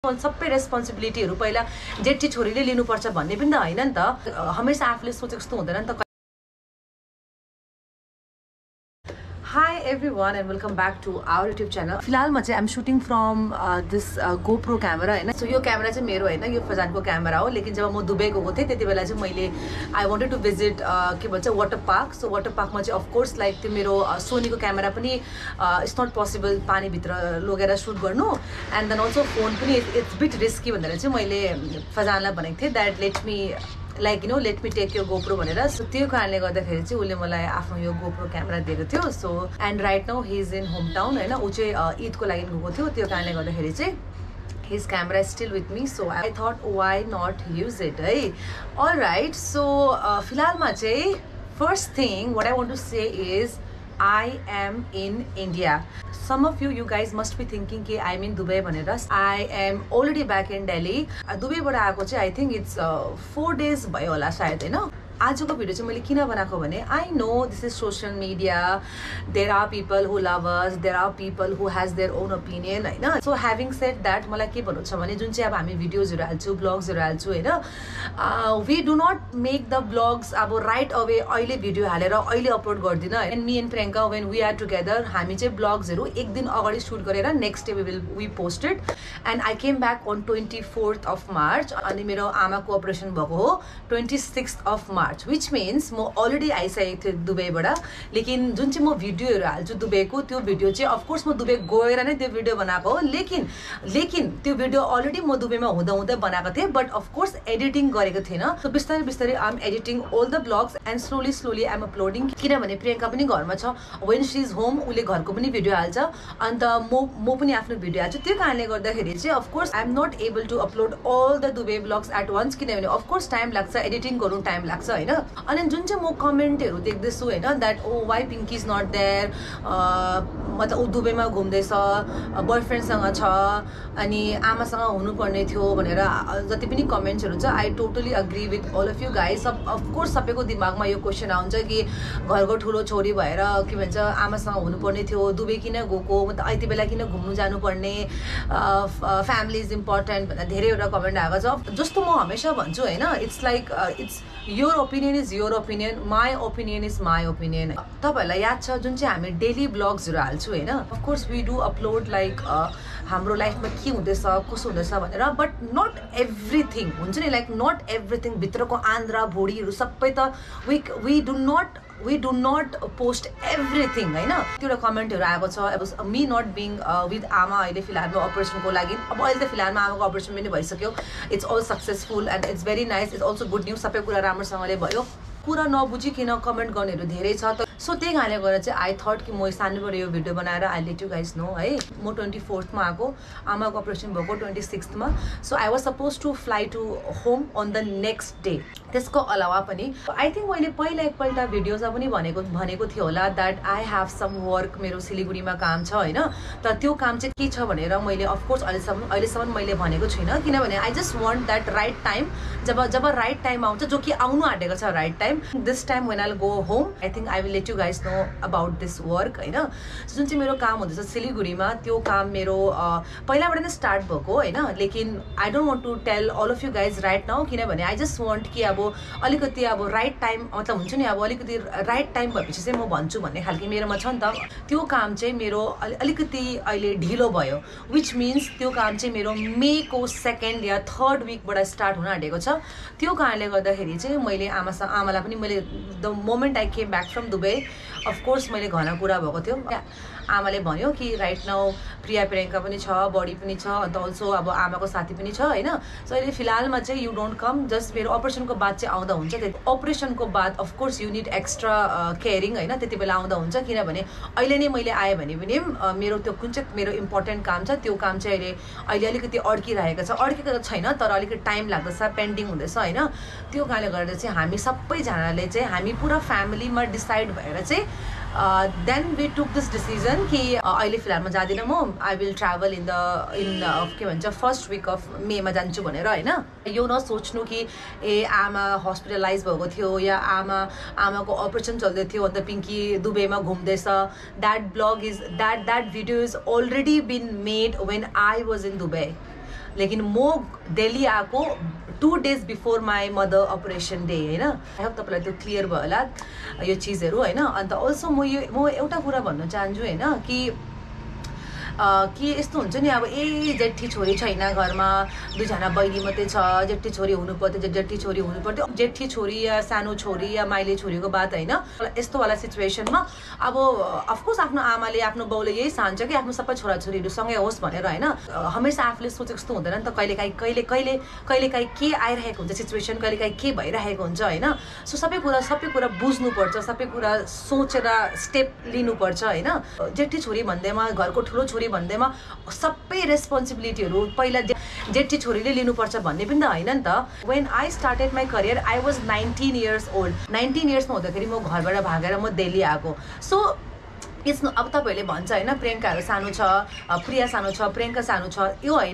सबै रेस्पोन्सिबिलिटीहरु पहिला जेठी छोरीले लिनुपर्छ भन्ने पनि त हैन नि त हमेशा आफूले सोचेको जस्तो हुँदैन नि त Hi everyone and welcome back to our YouTube channel. फिलहाल म चाहिँ I'm shooting from this GoPro camera हैन. So यो क्यामेरा चाहिँ मेरो हैन, यो फजानको क्यामेरा हो. लेकिन जब म दुबई गएको थिए त्यतिबेला चाहिँ मैले I wanted to visit के भन्छ वाटर पार्क. So वाटर पार्कमा चाहिँ of course like त्यो मेरो सोनीको क्यामेरा पनि it's not possible पानी भित्र लगेर सुट गर्नु and then also फोन पनि it's bit risky भनेर चाहिँ मैले फजानलाई भनेको थिए that let me like let me take your GoPro भनेर सो त्यो कारणले गर्दाखेरि चाहिँ उले मलाई आफ्नो यो GoPro क्यामेरा दिएको थियो so and right now he is in home town हैन उ चाहिँ ईदको लागि गएको थियो त्यो कारणले गर्दाखेरि चाहिँ his camera is still with me so I thought why not use it है alright so फिलहालमा चाहिँ first thing what I want to say is I am in India. Some of you guys must be thinking कि I'm in Dubai भनेर. I am already back in Delhi. दुबईबाट आएको चाहिँ I think it's 4 days भयो होला सायद हैन. आजको video चाहिँ मैले किन बनाएको भने I know this is social media. There are people who love us. There are people who has their own opinion हैन. So having said that मलाई के भन्नु छ भने जुन चाहिँ अब हामी भिडियोजहरु हाल्छु ब्लग्सहरु हाल्छु हैन we do not make the vlogs अब right away अहिले भिडियो हालेर अहिले अपलोड गर्दिन and me and Priyanka when we are together हामी चाहिँ ब्लग्सहरु एक दिन अगाडि शूट गरेर next day we post it and I came back on 24th of March अनि मेरो आमाको अपरेसन भएको हो 26th of March which means म अलरेडी आइसकेको थिए दुबईबाट लेकिन जुन चाहिँ म भिडियोहरु हाल्छु दुबईको त्यो भिडियो चाहिँ अफ कोर्स म दुबई गएर नै त्यो भिडियो बनाएको हो लेकिन त्यो भिडियो अलरेडी म दुबईमा हुँदै बनाएको थिए बट अफ कोर्स एडिटिङ गरेको थिएन सो बिस्तारै बिस्तारै I am editing all the vlogs and slowly I am uploading किनभने प्रियंका पनि घरमा छ व्हेन शी इज होम उले घरको पनि भिडियो हाल्छ अन्त म पनि आफ्नो भिडियो हाल्छु त्यो कारणले गर्दाखेरि चाहिँ of course I am not able to upload all the Dubai vlogs at once किनभने अफ कोर्स टाइम लाग्छ एडिटिङ गर्नु टाइम लाग्छ हैन अनि जुन चाहिँ म कमेन्टहरु देख्दैछु हैन that oh why Pinky is not there मतलब उ दुबईमा घुम्दैछ बॉयफ्रेन्डसँग छ अनि आमासँग हुनुपर्ने थियो भनेर जति पनि कमेन्ट्सहरु छ I totally agree with all of you guys of course सबैको दिमागमा यो क्वेशन आउँछ कि घरको ठुलो छोरी भएर के भन्छ आमासँग हुनुपर्ने थियो दुबई किन गएको मतलब यति बेला किन घुम्नु जानुपर्ने फ्यामिली इज इम्पोर्टेन्ट भनेर धेरैवटा कमेन्ट आएको छ जस्तो म हमेशा भन्छु हैन it's like it's your opinion is your opinion my opinion is my opinion तपाईहरुलाई याद छ जुन चाहिँ हामी डेली ब्लग्सहरु हाल्छु हैन of course we do upload like हाम्रो लाइफमा के हुँदैछ कसो हुँदैछ भनेर बट नट एभ्रीथिङ हुन्छ नि लाइक नट एभ्रीथिङ भित्रको आन्द्रा भोडीहरु सबै त we do not post everything हैन त्यो एउटा कमेन्टहरु आएको छ अब मी नट बीइङ विथ आमा अहिले फिलहालमा अपरेसनको लागि अब अहिले त फिलहालमा आमाको अपरेसन पनि भइसक्यो it's all successful and it's very nice it's also good news सबै कुरा राम्रोसँगले भयो कुरा नबुझिकिन कमेन्ट गर्नेहरु धेरै छ त सो त्यही कारणले गर्दा चाहिँ आई थट कि म सानोबाट यो भिडियो बनाएर I let you guys know है म 24th मा आको आमाको अपरेसन भएको 26th मा so I was suppose to fly to home on the next day त्यसको अलावा पनि आई थिंक मैले पहिला एकपल्ट भिडियोजमा पनि भनेको थियो होला that I have some work मेरो सिलिगुडीमा काम छ हैन त त्यो काम चाहिँ के छ भनेर मैले अफ कोर्स अहिलेसम्म मैले भनेको छैन किनभने I just want that right time जब राइट टाइम आउँछ जो कि आउनु आँटेको छ right time this time when I go home I think I will let you guys know about this work हैन जुन चाहिँ मेरो काम हुँदैछ सिलिगुडीमा त्यो काम मेरो पहिलाबाट नै स्टार्ट भएको हैन लेकिन I don't want to tell all of you guys right now किनभने आई जस्ट वान्ट कि अब अलिकति अब राइट टाइम मतलब हुन्छ नि अब अलिकति राइट टाइम भएपछि चाहिँ म भन्छु भन्ने खालको मेरोमा छ नि त त्यो काम चाहिँ मेरो अलिकति अहिले ढिलो भयो व्हिच मिन्स त्यो काम चाहिँ मेरो मेको 2nd या 3rd विकबाट स्टार्ट हुन आँटेको छ त्यो कारणले गर्दाखेरि चाहिँ मैले आमालाई पनि मैले the moment I came back from Dubai of course मैले घना कुरा भएको थियो आमाले भन्यो कि राइट नाउ प्रियंका पनि छ बडी पनि छ अन्त अल्सो अब आमाको साथी पनि छ हैन सो अहिले फिलहालमा चाहिँ यु डोन्ट कम जस्ट मेरो अपरेसनको बाद चाहिँ आउँदा हुन्छ अपरेसनको बाद of course you need extra caring हैन त्यति बेला आउँदा हुन्छ किनभने अहिले नै मैले आए भने पनि मेरो त्यो कुन चाहिँ मेरो इम्पोर्टेन्ट काम छ त्यो काम चाहिँ अहिले अलिकति अड्किरहेको छ अड्केको त छैन तर अलिकति टाइम लाग्दैछ पेन्डिङ हुँदैछ हैन त्यो कारणले गर्दा चाहिँ हामी सबैजनाले चाहिँ हामी पुरा फ्यामिलीमा डिसाइड भएर चाहिँ then we took this decision कि अहिले फिलहालमा जादिन म I will travel in के भन्छ फर्स्ट विक अफ मे मा जान्छु भनेर हैन यो नसोच्नु कि ए आमा हस्पिटलाइज भएको थियो या आमाको अपरेसन चल्दै थियो अन्त Pinky दुबईमा घुम्दैछ that vlog is that video is already been made when I was in Dubai लेकिन म दिल्ली आएको 2 days before my mother operation day होइन। आई होप तपाईँलाई त्यो क्लियर भयो होला यो चिजहरू होइन। अन्त अल्सो म एउटा कुरा भन्न चाहन्छु होइन कि यस्तो हुन्छ नि अब जेठी छोरी छैन घरमा, 2 जना बहिनी मात्रै छ, जेठी छोरी हुनु पर्थ्यो, जेठी छोरी हुनु पर्थ्यो, जेठी छोरी या सानो छोरी या माइली छोरीको बात होइन। यस्तो वाला सिचुएसनमा अब अफकोर्स आफ्नो आमाले आफ्नो बाउले यही चाहन्छ कि आफ्नो सबै छोराछोरीहरू सँगै होस् भनेर होइन। हमेसा आफूले सोचेको जस्तो हुँदैन नि त, कहिलेकाहीँ के आइरहेको हुन्छ सिचुएसन, कहिलेकाहीँ के भइरहेको हुन्छ होइन। सो सबै कुरा बुझ्नुपर्छ, सबै कुरा सोचेर स्टेप लिनुपर्छ होइन। जेठी छोरी भन्दैमा, घरको ठुलो छोरी भन्दैमा सबै रेस्पोन्सिबिलिटीहरू पहिला जेठी छोरीले लिनुपर्छ भन्ने पनि त होइन नि त। When I started my career I was 19 years old। 19 yearsमा हुँदाखेरि म घरबाट भागेर म दिल्ली आएको। सो अब तपाईँहरूले भन्छ होइन प्रियङ्काहरू सानो छ, प्रिया सानो छ, प्रियङ्का सानो छ, यो होइन।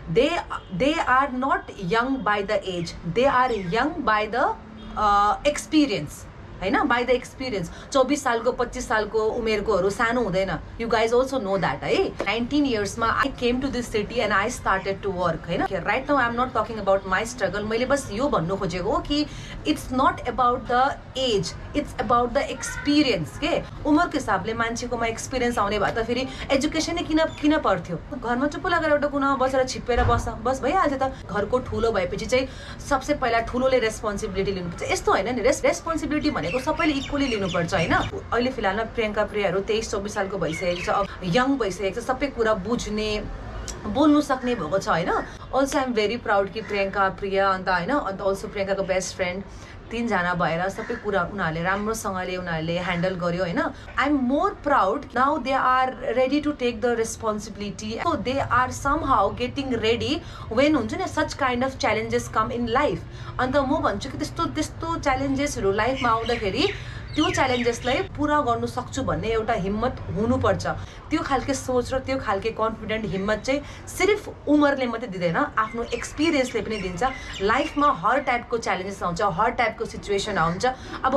They are not young by the age, they are young by the experience होइन, बाई द एक्सपिरियन्स। 24 सालको 25 सालको उमेरकोहरू सानो हुँदैन। You guys also know that है। 19 yearsमा I came to this city and I started to work होइन। Right now I am not talking about my struggle. मैले बस यो भन्नु खोजेको हो कि it's not about the age, it's about the experience के। उमेरको हिसाबले मान्छेकोमा एक्सपिरियन्स आउने भए त फेरि एजुकेसनै किन पर्थ्यो। घरमा चुप्प लगाएर एउटा कुनामा बसेर छिप्पेर बस भइहाल्छ त। घरको ठुलो भएपछि चाहिँ सबसे पहिला ठुलोले रेस्पोन्सिबिलिटी लिनुपर्छ। यस्तो होइन नि, रेस्पोन्सिबिलिटी भनेको सबैले इक्वली लिनुपर्छ होइन। अहिले फिलहालमा प्रियङ्का प्रियाहरू 23-24 सालको भइसकेको छ, अब यङ भइसकेको छ, सबै कुरा बुझ्ने बोल्नु सक्ने भएको छ होइन। Also I am very proud कि प्रियङ्का प्रिया अन्त होइन, अन्त अल्सो प्रियङ्काको बेस्ट फ्रेन्ड 3 जना भएर सबै कुरा उनीहरूले राम्रोसँगले उनीहरूले ह्यान्डल गर्यो होइन। I am more proud now they are ready to take the responsibility. So they are somehow getting ready when हुन्छ नि such kind of challenges come in life. अन्त म भन्छु कि त्यस्तो च्यालेन्जेसहरू लाइफमा आउँदाखेरि त्यो च्यालेन्जेसलाई पुरा गर्नु सक्छु भन्ने एउटा हिम्मत हुनुपर्छ। त्यो खालके सोच र त्यो खालके कन्फिडेन्ट हिम्मत चाहिँ सिर्फ उमेरले मात्रै दिँदैन, आफ्नो एक्सपिरियन्सले पनि दिन्छ। लाइफमा हर टाइपको च्यालेन्जेस आउँछ, हर टाइपको सिचुएसन आउँछ। अब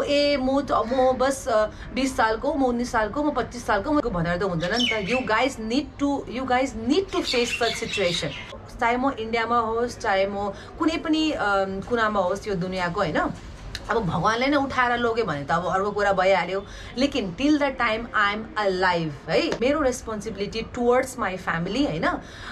म बस 20 सालको, म 19 सालको, म 25 सालको भनेर त हुँदैन नि त। You guys need to face such situation. चाहे म इन्डियामा होस्, चाहे म कुनै पनि कुनामा होस् यो दुनियाँको होइन। अब भगवानले नै उठाएर लग्यो भने त अब अर्को कुरा भइहाल्यो। लेकिन till the time I am alive है, मेरो रेस्पोन्सिबिलिटी टुवर्ड्स माई फ्यामिली होइन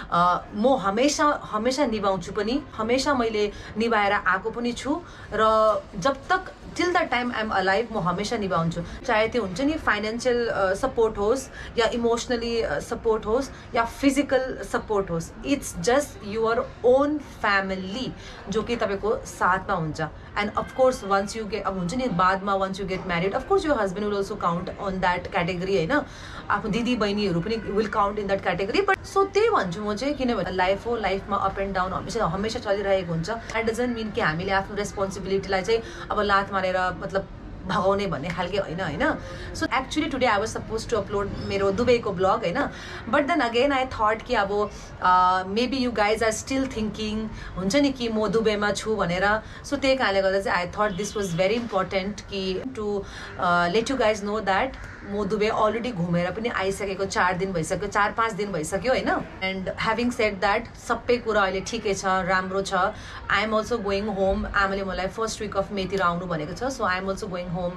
म हमेसा निभाउँछु पनि, हमेसा मैले निभाएर आएको पनि छु। र जब तक till the time I am alive म हमेसा निभाउँछु। चाहे त्यो हुन्छ नि फाइनेन्सियल सपोर्ट होस् या इमोसनली सपोर्ट होस् या फिजिकल सपोर्ट होस्, it's just your own family जो कि तपाईँको साथमा हुन्छ। And of course once you get, अब हुन्छ नि बादमा once you get married of course यो husband will also count on that category होइन। आफ्नो दिदी बहिनीहरू पनि will count in that category. But so त्यही भन्छु म चाहिँ, किनभने लाइफ हो, लाइफमा अप एन्ड डाउन हमेसा चलिरहेको हुन्छ। द्याट डजन्ट मिन कि हामीले आफ्नो रेस्पोन्सिबिलिटीलाई चाहिँ अब लात मारेर मतलब भगाउने भन्ने खालके होइन होइन। So actually today I was suppose to upload मेरो दुबईको ब्लग होइन। But then again I thought कि अब maybe you guys are still thinking हुन्छ नि कि म दुबईमा छु भनेर। सो त्यही कारणले गर्दा चाहिँ I thought this was very important कि to let you guys know that म दुबई अलरेडी घुमेर पनि आइसकेको 4 दिन भइसक्यो, 4-5 दिन भइसक्यो होइन। एन्ड ह्याभिङ सेड द्याट सबै कुरा अहिले ठिकै छ, राम्रो छ। I am also going home. आमाले मलाई फर्स्ट विक अफ मेतिर आउनु भनेको छ। So I am also going home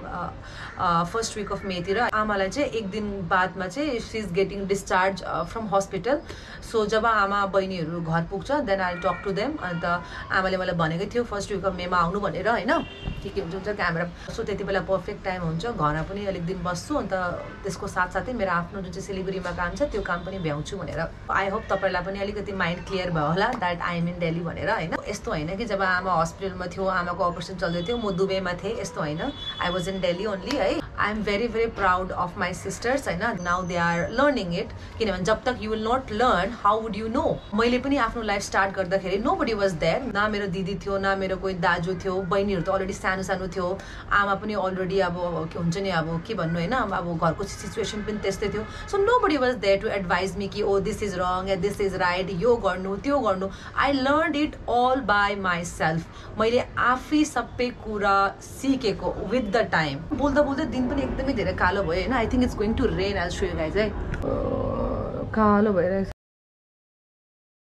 first week of मेतिर। आमालाई चाहिँ 1 दिन बादमा चाहिँ she is getting discharge from hospital. So जब आमा बहिनीहरू घर पुग्छ then I talk to them. अन्त आमाले मलाई भनेको थियो फर्स्ट विक अफ मेमा आउनु भनेर होइन, के हुन्छ क्यामेरा। सो त्यति बेला पर्फेक्ट टाइम हुन्छ, घरमा पनि अलिक दिन बस्छु। अन्त त्यसको साथसाथै मेरो आफ्नो जुन चाहिँ सिलिगुडीमा काम छ त्यो काम पनि भ्याउँछु भनेर। आई होप तपाईँलाई पनि अलिकति माइन्ड क्लियर भयो होला that I am in Delhi भनेर होइन। यस्तो होइन कि जब आमा हस्पिटलमा थियो, आमाको अपरेसन चल्दै थियो, म दुबईमा थिएँ, यस्तो होइन। I was in Delhi only है। I am very proud of my sisters होइन। Now they are learning it, किनभने जब तक you will not learn how would you know. मैले पनि आफ्नो लाइफ स्टार्ट गर्दाखेरि नो बडी वाज देयर। न मेरो दिदी थियो, न मेरो कोही दाजु थियो, बहिनीहरू त अलरेडी सानो सानो थियो, आमा पनि अलरेडी अब के हुन्छ नि अब के भन्नु होइन, अब घरको सिचुएसन पनि त्यस्तै थियो। So nobody was there to advise me कि ओ दिस इज रङ या दिस इज राइट, यो गर्नु त्यो गर्नु। I learn it all by myself. मैले आफै सबै कुरा सिकेको विथ द टाइम। बोल्दा बोल्दै दिन पनि एकदमै धेरै कालो भयो होइन। I think it's going to rain. I will show you guys है, कालो भइरहेको छ।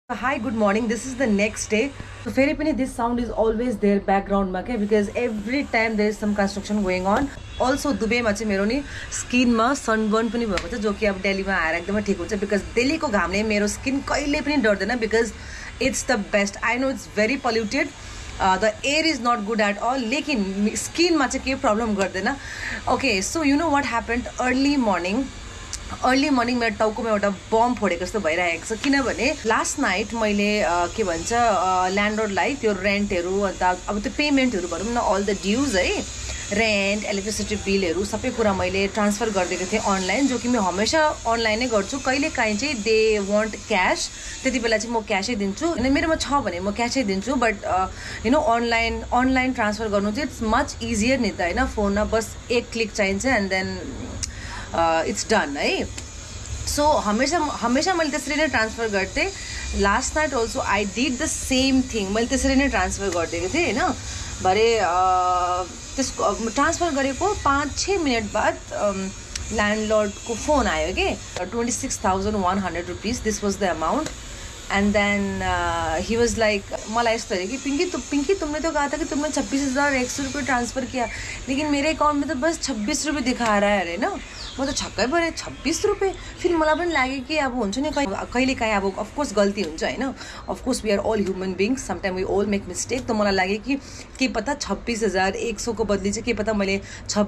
Hi, good morning. This is the next day. So फेरि पनि this sound is always there background मा के because every time there is some construction going on. Also दुबईमा चाहिँ मेरो नि स्किनमा सनबर्न पनि भएको छ जो कि अब दिल्लीमा आएर एकदमै ठीक हुन्छ because दिल्लीको घामले मेरो स्किन कहिले पनि डर्दैन because it's the best. I know it's very polluted. The air is not good at all. लेकिन स्किनमा चाहिँ के प्रब्लम गर्दैन. Okay, so you know what happened early morning मेरो टाउकोमा एउटा बम फोडेको जस्तो भइरहेको छ किनभने लास्ट नाइट मैले के भन्छ ल्यान्डलॉर्डलाई त्यो रेन्टहरू अन्त अब त्यो पेमेन्टहरू भनौँ न अल द ड्युज है रेन्ट इलेक्ट्रिसिटी बिलहरू सबै कुरा मैले ट्रान्सफर गरिदिएको थिएँ अनलाइन जो कि म हमेसा अनलाइन नै गर्छु कहिलेकाहीँ चाहिँ दे वान्ट क्यास त्यति बेला चाहिँ म क्यासै दिन्छु अनि मेरोमा छ भने म क्यासै दिन्छु but you know online transfer गर्नु चाहिँ इट्स मच इजियर नि त होइन फोनमा बस एक क्लिक चाहिन्छ एन्ड देन इट्स डन है सो हमेसा मैले त्यसरी नै ट्रान्सफर गर्थेँ last night also I did the same thing मैले त्यसरी नै ट्रान्सफर गरिदिएको थिएँ होइन भरे त्यसको ट्रान्सफर गरेको 5-6 मिनट बाद ल्यान्डलर्डको फोन आयो कि 26,100 rupees this was the amount and then he was like मलाई यस्तो अरे कि पिंकी तुमने तो कहा था कि तुमने 26,100 रुपये ट्रांसफ़र किया लेकिन मेरे अकाउंट में तो बस 26 रुपये दिखा रहा है अरे ना म त छक्कै परेँ 26 रुपये फिर मलाई पनि लाग्यो कि अब हुन्छ नि कहिलेकाहीँ अब अफकोर्स गल्ती हुन्छ होइन of course we are all human beings sometime we all make mistake त मलाई लाग्यो कि के पता 26,100 को बदली चाहिँ के पता मैले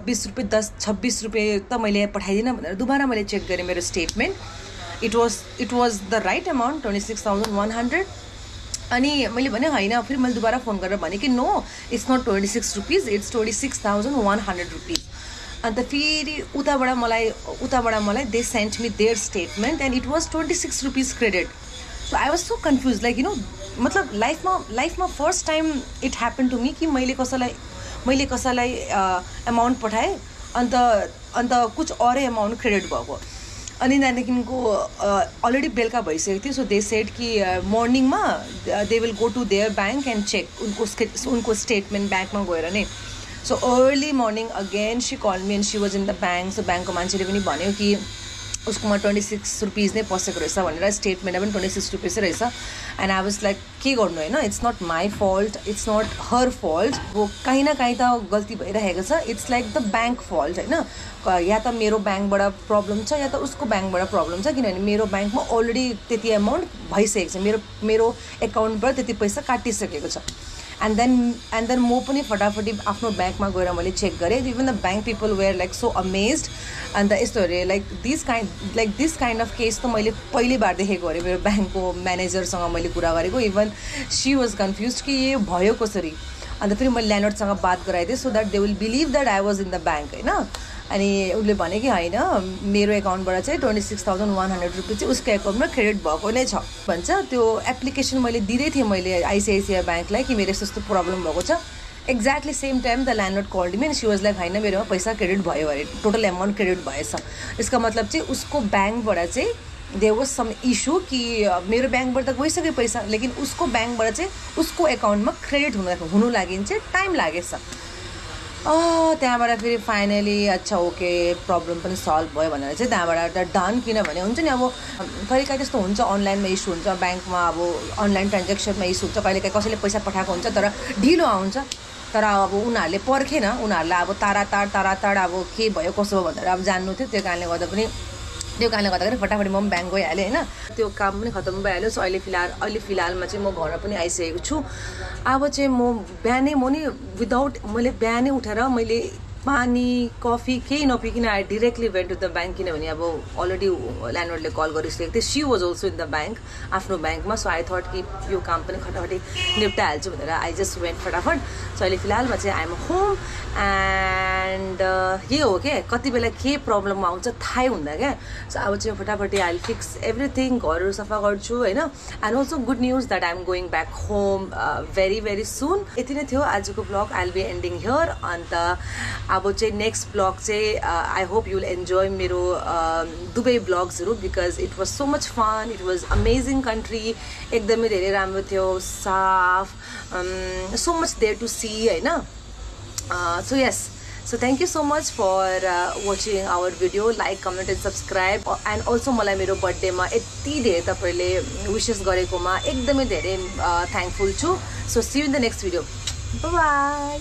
26 रुपये त मैले पठाइदिनँ भनेर दुबारा मैले चेक गरेँ मेरो statement it was the right amount 26,100 अनि मैले भने होइन फिर मैले दुबारा फोन गरेर भने कि no it's not 26 rupees it's 26,100 rupees अन्त फेरि उताबाट मलाई they sent me their statement and it was 26 rupees credit so I was so confuse like you know मतलब लाइफमा first time it happen to me कि मैले कसैलाई अमाउन्ट पठाएँ अन्त कुछ अरू अमाउन्ट क्रेडिट भएको अनि त्यहाँदेखिको अलरेडी बेलुका भइसकेको थियो सो दे सेड कि मर्निङमा they will go to their bank and check उनको स्टेटमेन्ट ब्याङ्कमा गएर नै so early morning again she call me and she was in the bank so ब्याङ्कको मान्छेले पनि भन्यो कि उसकोमा 26 रुपिस नै पसेको रहेछ भनेर स्टेटमेन्टमा पनि 26 रुपिस रहेछ एन्ड आई वाज लाइक के गर्नु होइन it's not my fault it's not her fault वो कहीँ न कहीँ त गल्ती भइरहेको छ it's like the bank fault होइन या त मेरो ब्याङ्कबाट प्रब्लम छ या त उसको ब्याङ्कबाट प्रब्लम छ किनभने मेरो ब्याङ्कमा अलरेडी त्यति अमाउन्ट भइसकेको छ मेरो एकाउन्टबाट त्यति पैसा काटिसकेको छ एन्ड देन म पनि फटाफटी आफ्नो ब्याङ्कमा गएर मैले चेक गरेँ even the bank people were like so amazed अन्त यस्तो अरे like this kind of case त मैले पहिलेबार देखेको अरे मेरो ब्याङ्कको म्यानेजरसँग मैले कुरा गरेको इभन सी वाज कन्फ्युज कि यो भयो कसरी अन्त फेरि मैले ल्यान्डलर्डसँग बात गराइदिएँ so that they will believe that I was in the bank होइन अनि उसले भने कि होइन मेरो एकाउन्टबाट चाहिँ 26,100 रुपिस चाहिँ उसको एकाउन्टमा क्रेडिट भएको नै छ भन्छ त्यो एप्लिकेसन मैले दिँदै थिएँ मैले आइसिआइसिआई ब्याङ्कलाई कि मेरो यस्तो प्रब्लम भएको छ exactly same time the landlord called me and she was like होइन मेरोमा पैसा क्रेडिट भयो अरे टोटल एमाउन्ट क्रेडिट भएछ यसका मतलब चाहिँ उसको ब्याङ्कबाट चाहिँ देयर वाज सम इस्यु कि मेरो ब्याङ्कबाट त गइसक्यो पैसा लेकिन उसको ब्याङ्कबाट चाहिँ उसको एकाउन्टमा क्रेडिट हुनु लागि चाहिँ टाइम लागेछ त्यहाँबाट फेरि फाइनली अच्छा ओके प्रब्लम पनि सल्भ भयो भनेर चाहिँ त्यहाँबाट त डन किनभने हुन्छ नि अब कहिलेकाहीँ त्यस्तो हुन्छ अनलाइनमा इस्यु हुन्छ ब्याङ्कमा अब अनलाइन ट्रान्ज्याक्सनमा इस्यु हुन्छ कहिलेकाहीँ कसैले पैसा पठाएको हुन्छ तर ढिलो आउँछ तर अब उनीहरूले पर्खेन उनीहरूलाई अब तारातार अब के भयो कसो भनेर अब जान्नु थियो त्यो कारणले गर्दाखेरि फटाफट म पनि ब्याङ्क गइहालेँ होइन त्यो काम पनि खत्तम भइहाल्यो सो अहिले फिलहालमा चाहिँ म घरमा पनि आइसकेको छु अब चाहिँ म बिहानै बिहानै उठेर मैले पानी कफी केही नपिकन I directly went to the bank किनभने अब अलरेडी ल्यान्डलर्डले कल गरिसकेको थियो she was also in the bank आफ्नो ब्याङ्कमा सो आई थट कि यो काम पनि फटाफटी निप्टाइहाल्छु भनेर आई जस्ट वेन्ट फटाफट सो अहिले फिलहालमा चाहिँ आइएम होम एन्ड यही हो क्या कति बेला के प्रब्लम आउँछ थाहै हुँदा क्या सो अब चाहिँ फटाफटी आई फिक्स एभ्रिथिङ घरहरू सफा गर्छु होइन and also good news that I am going back home very soon यति नै थियो आजको blog I will be ending here अन्त अब चाहिँ नेक्स्ट ब्लग चाहिँ I hope you will enjoy मेरो दुबई ब्लग्सहरू because it was so much fun it was amazing country एकदमै धेरै राम्रो थियो साफ so much there to see होइन so yes so thank you so much for watching our video. Like, comment and subscribe. And also मलाई मेरो बर्थडेमा यति धेरै तपाईँले विसेस गरेकोमा एकदमै धेरै थ्याङ्कफुल छु. So see you in the next video. By.